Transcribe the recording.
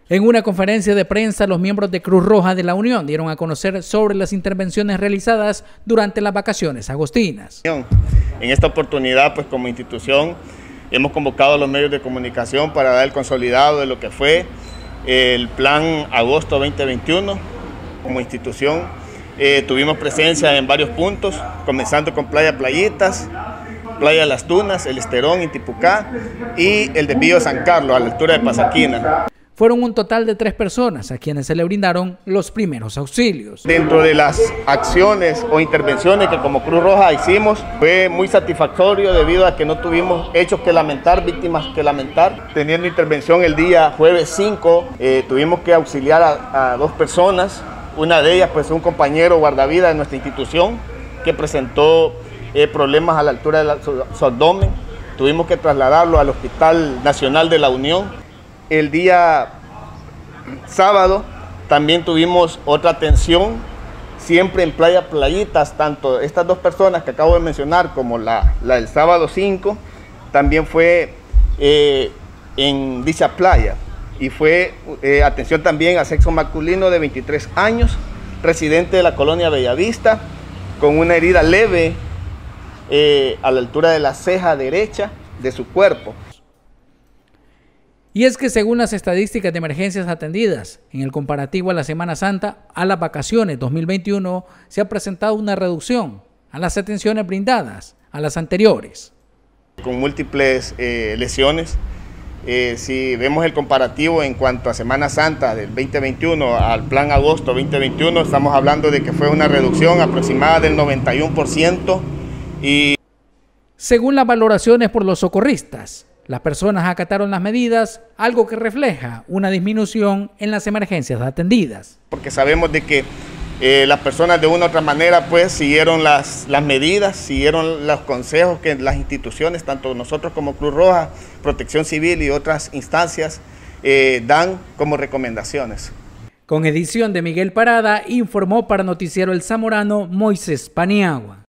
En una conferencia de prensa, los miembros de Cruz Roja de la Unión dieron a conocer sobre las intervenciones realizadas durante las vacaciones agostinas. En esta oportunidad, pues como institución, hemos convocado a los medios de comunicación para dar el consolidado de lo que fue el Plan Agosto 2021. Como institución tuvimos presencia en varios puntos, comenzando con Playa Playitas, Playa Las Tunas, El Esterón, Intipucá y el desvío de San Carlos, a la altura de Pasaquina. Fueron un total de 3 personas a quienes se le brindaron los primeros auxilios. Dentro de las acciones o intervenciones que como Cruz Roja hicimos, fue muy satisfactorio debido a que no tuvimos hechos que lamentar, víctimas que lamentar. Teniendo intervención el día jueves 5, tuvimos que auxiliar a 2 personas. Una de ellas, pues un compañero guardavidas de nuestra institución que presentó problemas a la altura de su abdomen. Tuvimos que trasladarlo al Hospital Nacional de la Unión. El día sábado también tuvimos otra atención, siempre en Playa Playitas, tanto estas 2 personas que acabo de mencionar como la del sábado 5, también fue en dicha playa. Y fue atención también a sexo masculino de 23 años, residente de la colonia Bellavista, con una herida leve a la altura de la ceja derecha de su cuerpo. Y es que según las estadísticas de emergencias atendidas, en el comparativo a la Semana Santa, a las vacaciones 2021, se ha presentado una reducción a las atenciones brindadas a las anteriores. Con múltiples lesiones, si vemos el comparativo en cuanto a Semana Santa del 2021 al Plan Agosto 2021, estamos hablando de que fue una reducción aproximada del 91%. Según las valoraciones por los socorristas, las personas acataron las medidas, algo que refleja una disminución en las emergencias atendidas. Porque sabemos de que las personas de una u otra manera pues siguieron las medidas, siguieron los consejos que las instituciones, tanto nosotros como Cruz Roja, Protección Civil y otras instancias dan como recomendaciones. Con edición de Miguel Parada, informó para Noticiero El Zamorano Moisés Paniagua.